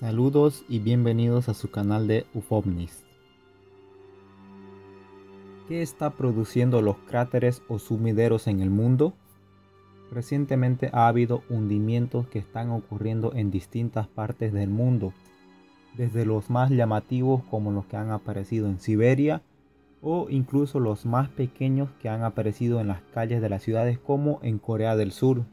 Saludos y bienvenidos a su canal de UFOVNIS. ¿Qué está produciendo los cráteres o sumideros en el mundo? Recientemente ha habido hundimientos que están ocurriendo en distintas partes del mundo, desde los más llamativos como los que han aparecido en Siberia o incluso los más pequeños que han aparecido en las calles de las ciudades como en Corea del Sur.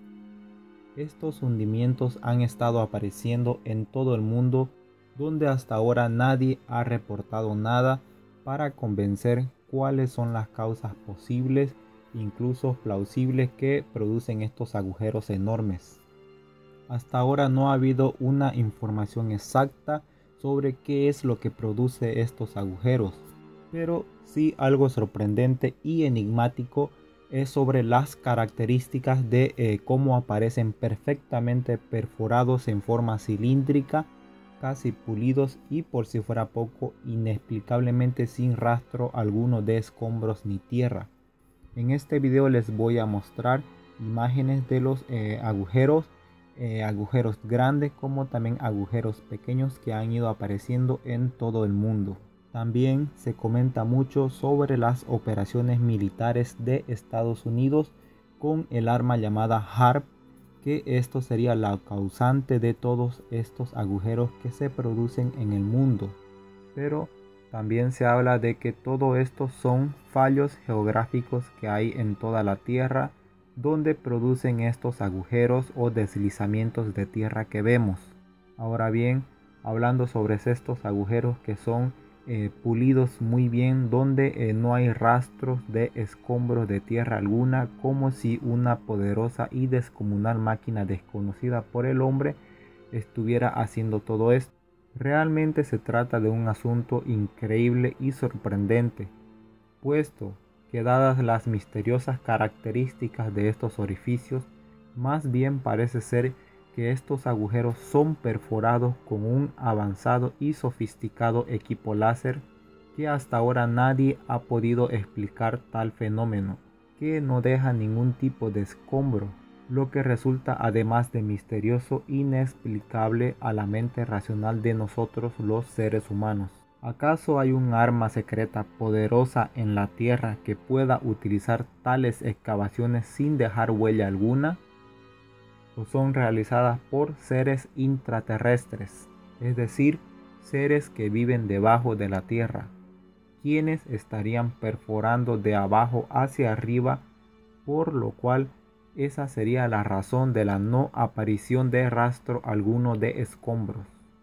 Estos hundimientos han estado apareciendo en todo el mundo, donde hasta ahora nadie ha reportado nada para convencer cuáles son las causas posibles, incluso plausibles, que producen estos agujeros enormes. Hasta ahora no ha habido una información exacta sobre qué es lo que produce estos agujeros, pero sí algo sorprendente y enigmático es sobre las características de cómo aparecen perfectamente perforados en forma cilíndrica, casi pulidos y, por si fuera poco, inexplicablemente sin rastro alguno de escombros ni tierra. En este video les voy a mostrar imágenes de los agujeros grandes como también agujeros pequeños que han ido apareciendo en todo el mundo. También se comenta mucho sobre las operaciones militares de Estados Unidos con el arma llamada HAARP, que esto sería la causante de todos estos agujeros que se producen en el mundo. Pero también se habla de que todo esto son fallos geográficos que hay en toda la Tierra, donde producen estos agujeros o deslizamientos de tierra que vemos. Ahora bien, hablando sobre estos agujeros que son pulidos muy bien, donde no hay rastros de escombros de tierra alguna, como si una poderosa y descomunal máquina desconocida por el hombre estuviera haciendo todo esto. Realmente se trata de un asunto increíble y sorprendente, puesto que dadas las misteriosas características de estos orificios, más bien parece ser que estos agujeros son perforados con un avanzado y sofisticado equipo láser, que hasta ahora nadie ha podido explicar tal fenómeno, que no deja ningún tipo de escombro, lo que resulta además de misterioso e inexplicable a la mente racional de nosotros los seres humanos. ¿Acaso hay un arma secreta poderosa en la Tierra que pueda utilizar tales excavaciones sin dejar huella alguna? ¿O son realizadas por seres intraterrestres, es decir, seres que viven debajo de la Tierra, quienes estarían perforando de abajo hacia arriba, por lo cual esa sería la razón de la no aparición de rastro alguno de escombros?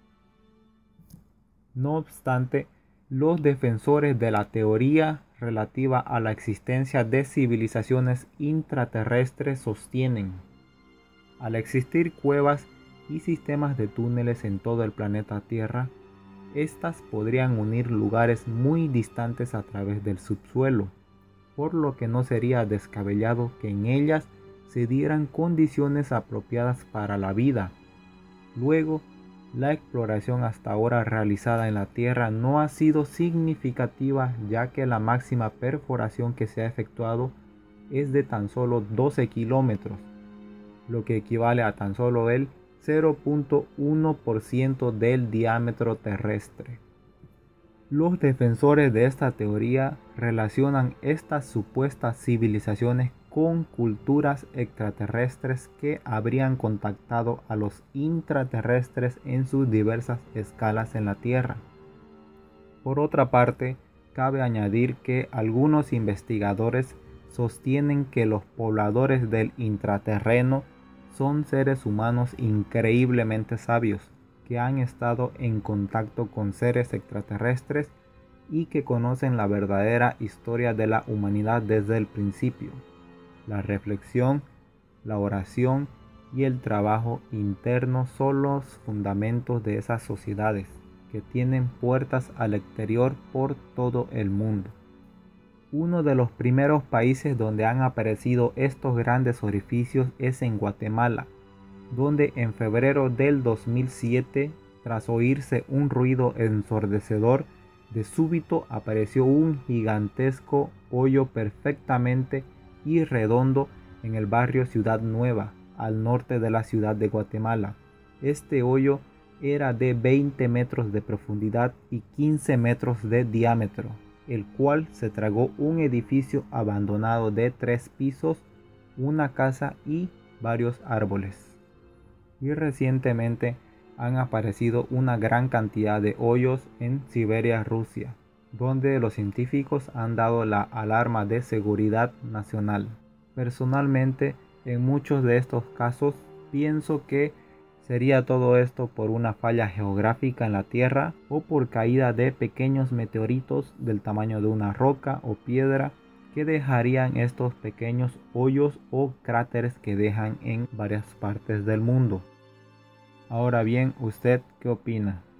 No obstante, los defensores de la teoría relativa a la existencia de civilizaciones intraterrestres sostienen: al existir cuevas y sistemas de túneles en todo el planeta Tierra, estas podrían unir lugares muy distantes a través del subsuelo, por lo que no sería descabellado que en ellas se dieran condiciones apropiadas para la vida. Luego, la exploración hasta ahora realizada en la Tierra no ha sido significativa, ya que la máxima perforación que se ha efectuado es de tan solo 12 kilómetros, lo que equivale a tan solo el 0.1% del diámetro terrestre. Los defensores de esta teoría relacionan estas supuestas civilizaciones con culturas extraterrestres que habrían contactado a los intraterrestres en sus diversas escalas en la Tierra. Por otra parte, cabe añadir que algunos investigadores sostienen que los pobladores del intraterreno son seres humanos increíblemente sabios, que han estado en contacto con seres extraterrestres y que conocen la verdadera historia de la humanidad desde el principio. La reflexión, la oración y el trabajo interno son los fundamentos de esas sociedades, que tienen puertas al exterior por todo el mundo. Uno de los primeros países donde han aparecido estos grandes orificios es en Guatemala, donde en febrero del 2007, tras oírse un ruido ensordecedor, de súbito apareció un gigantesco hoyo perfectamente y redondo en el barrio Ciudad Nueva, al norte de la ciudad de Guatemala. Este hoyo era de 20 metros de profundidad y 15 metros de diámetro, el cual se tragó un edificio abandonado de 3 pisos, una casa y varios árboles. Y recientemente han aparecido una gran cantidad de hoyos en Siberia, Rusia, donde los científicos han dado la alarma de seguridad nacional. Personalmente, en muchos de estos casos, pienso que sería todo esto por una falla geográfica en la Tierra o por caída de pequeños meteoritos del tamaño de una roca o piedra que dejarían estos pequeños hoyos o cráteres que dejan en varias partes del mundo. Ahora bien, ¿usted qué opina?